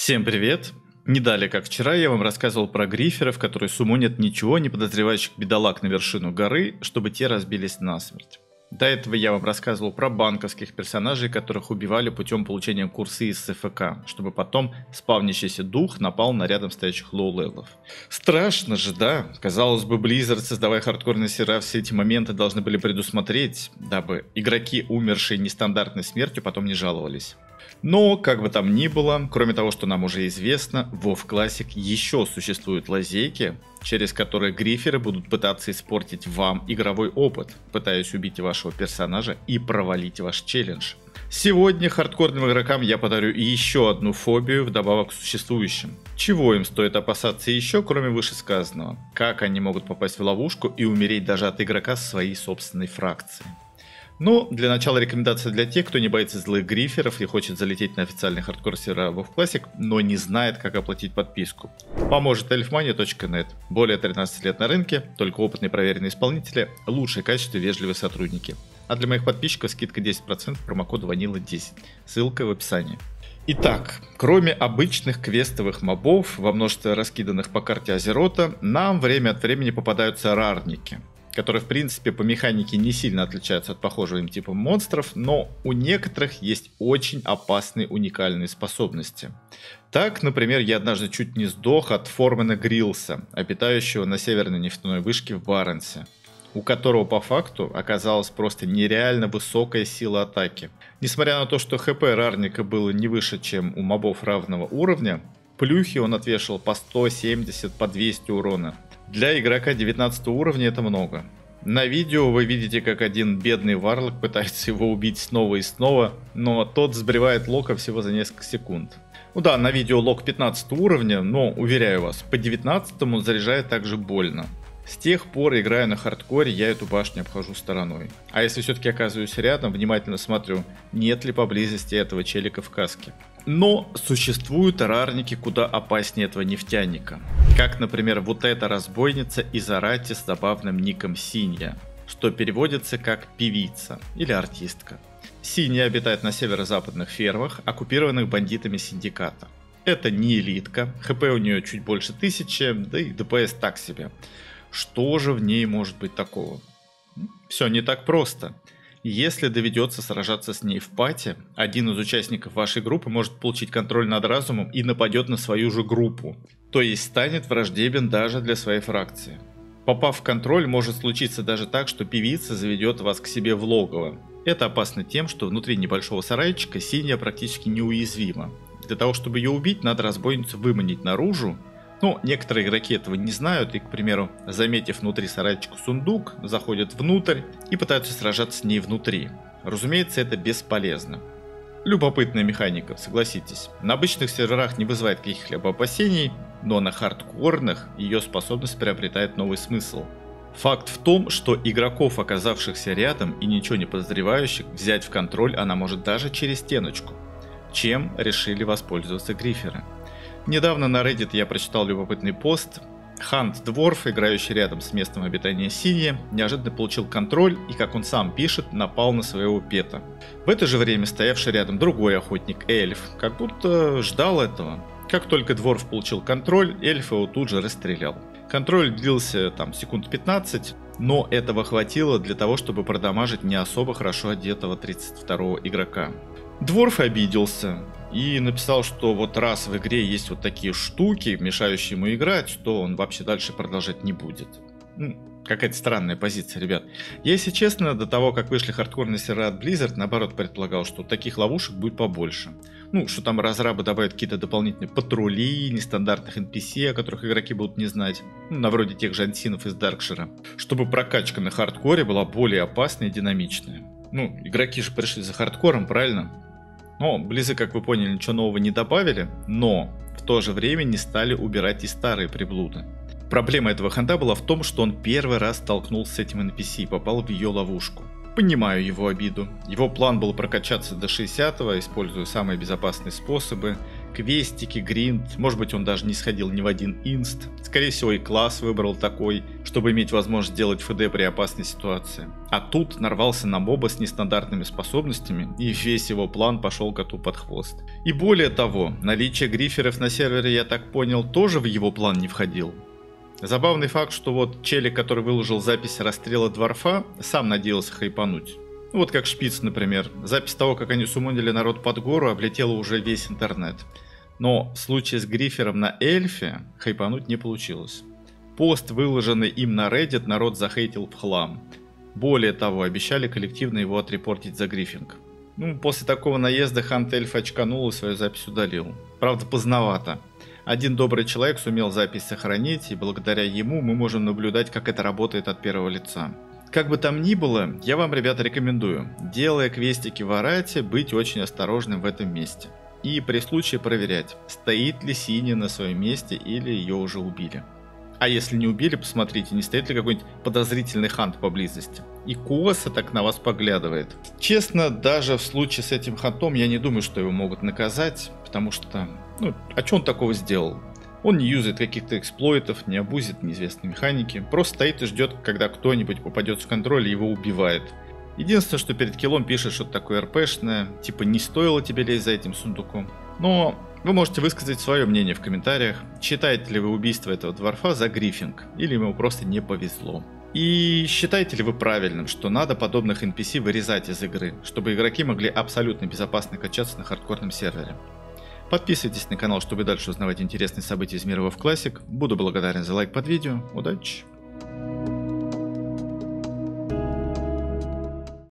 Всем привет! Не далее, как вчера, я вам рассказывал про гриферов, которые суммонят ничего не подозревающих бедолаг на вершину горы, чтобы те разбились насмерть. До этого я вам рассказывал про банковских персонажей, которых убивали путем получения курсы из СФК, чтобы потом спавнящийся дух напал на рядом стоящих лоу-левелов. Страшно же, да? Казалось бы, Blizzard, создавая хардкорные сервера, все эти моменты должны были предусмотреть, дабы игроки, умершие нестандартной смертью, потом не жаловались. Но, как бы там ни было, кроме того, что нам уже известно, в WoW Classic еще существуют лазейки, через которые гриферы будут пытаться испортить вам игровой опыт, пытаясь убить вашего персонажа и провалить ваш челлендж. Сегодня хардкорным игрокам я подарю еще одну фобию вдобавок к существующим. Чего им стоит опасаться еще, кроме вышесказанного? Как они могут попасть в ловушку и умереть даже от игрока своей собственной фракции? Но для начала рекомендация для тех, кто не боится злых гриферов и хочет залететь на официальный хардкор сервера WoW Classic, но не знает, как оплатить подписку. Поможет elfmania.net. Более 13 лет на рынке, только опытные проверенные исполнители, лучшее качество и вежливые сотрудники. А для моих подписчиков скидка 10%, промокод Vanilla10. Ссылка в описании. Итак, кроме обычных квестовых мобов, во множестве раскиданных по карте Азерота, нам время от времени попадаются рарники, которые в принципе по механике не сильно отличаются от похожего им типа монстров, но у некоторых есть очень опасные уникальные способности. Так, например, я однажды чуть не сдох от Формена Грилса, обитающего на северной нефтяной вышке в Баренсе, у которого по факту оказалась просто нереально высокая сила атаки. Несмотря на то, что ХП рарника было не выше, чем у мобов равного уровня, плюхи он отвешивал по 170, по 200 урона. Для игрока 19 уровня это много. На видео вы видите, как один бедный варлок пытается его убить снова и снова, но тот сбривает лока всего за несколько секунд. Ну да, на видео лок 15 уровня, но, уверяю вас, по 19 он заряжает также больно. С тех пор, играя на хардкоре, я эту башню обхожу стороной. А если все-таки оказываюсь рядом, внимательно смотрю, нет ли поблизости этого челика в каске. Но существуют рарники куда опаснее этого нефтяника. Как, например, вот эта разбойница из Арати с забавным ником Синья, что переводится как певица или артистка. Синья обитает на северо-западных фермах, оккупированных бандитами синдиката. Это не элитка, хп у нее чуть больше 1000, да и ДПС так себе. Что же в ней может быть такого? Все не так просто. Если доведется сражаться с ней в пати, один из участников вашей группы может получить контроль над разумом и нападет на свою же группу. То есть станет враждебен даже для своей фракции. Попав в контроль, может случиться даже так, что певица заведет вас к себе в логово. Это опасно тем, что внутри небольшого сарайчика Синья практически неуязвима. Для того, чтобы ее убить, надо разбойницу выманить наружу. Но некоторые игроки этого не знают и, к примеру, заметив внутри сарайчика сундук, заходят внутрь и пытаются сражаться с ней внутри. Разумеется, это бесполезно. Любопытная механика, согласитесь. На обычных серверах не вызывает каких-либо опасений, но на хардкорных ее способность приобретает новый смысл. Факт в том, что игроков, оказавшихся рядом и ничего не подозревающих, взять в контроль она может даже через стеночку. Чем решили воспользоваться гриферы? Недавно на Reddit я прочитал любопытный пост. Хант Дворф, играющий рядом с местом обитания Синьи, неожиданно получил контроль и, как он сам пишет, напал на своего пета. В это же время стоявший рядом другой охотник, эльф, как будто ждал этого. Как только Дворф получил контроль, эльф его тут же расстрелял. Контроль длился там секунд 15, но этого хватило для того, чтобы продамажить не особо хорошо одетого 32-го игрока. Дворф обиделся и написал, что вот раз в игре есть вот такие штуки, мешающие ему играть, то он вообще дальше продолжать не будет. Какая-то странная позиция, ребят. Я, если честно, до того, как вышли хардкорные сервера от Blizzard, наоборот предполагал, что таких ловушек будет побольше. Что там разрабы добавят какие-то дополнительные патрули, нестандартных NPC, о которых игроки будут не знать, на вроде тех же ансинов из Даркшира, чтобы прокачка на хардкоре была более опасной и динамичная. Игроки же пришли за хардкором, правильно? Но Blizzard, как вы поняли, ничего нового не добавили, но в то же время не стали убирать и старые приблуды. Проблема этого ханта была в том, что он первый раз столкнулся с этим NPC и попал в ее ловушку. Понимаю его обиду. Его план был прокачаться до 60-го, используя самые безопасные способы, квестики, гринд, может быть он даже не сходил ни в один инст. Скорее всего и класс выбрал такой, чтобы иметь возможность делать ФД при опасной ситуации. А тут нарвался на моба с нестандартными способностями, и весь его план пошел коту под хвост. И более того, наличие гриферов на сервере, я так понял, тоже в его план не входил. Забавный факт, что вот челик, который выложил запись расстрела Дворфа, сам надеялся хайпануть. Вот как Шпиц, например. Запись того, как они суммонили народ под гору, облетела уже весь интернет. Но в случае с грифером на эльфе хайпануть не получилось. Пост, выложенный им на Reddit, народ захейтил в хлам. Более того, обещали коллективно его отрепортить за грифинг. После такого наезда Хант Эльф очканул и свою запись удалил. Правда, поздновато. Один добрый человек сумел запись сохранить, и благодаря ему мы можем наблюдать, как это работает от первого лица. Как бы там ни было, я вам, ребята, рекомендую, делая квестики в Арате, быть очень осторожным в этом месте. И при случае проверять, стоит ли Синяя на своем месте или ее уже убили. А если не убили, посмотрите, не стоит ли какой-нибудь подозрительный хант поблизости. И косо так на вас поглядывает. Честно, даже в случае с этим хантом я не думаю, что его могут наказать, потому что, а что он такого сделал? Он не юзает каких-то эксплойтов, не абузит неизвестной механики, просто стоит и ждет, когда кто-нибудь попадет в контроль и его убивает. Единственное, что перед киллом пишет что-то такое РПшное, типа не стоило тебе лезть за этим сундуком. Но вы можете высказать свое мнение в комментариях, считаете ли вы убийство этого Дворфа за грифинг, или ему просто не повезло. И считаете ли вы правильным, что надо подобных NPC вырезать из игры, чтобы игроки могли абсолютно безопасно качаться на хардкорном сервере? Подписывайтесь на канал, чтобы дальше узнавать интересные события из мира WoW Classic. Буду благодарен за лайк под видео. Удачи!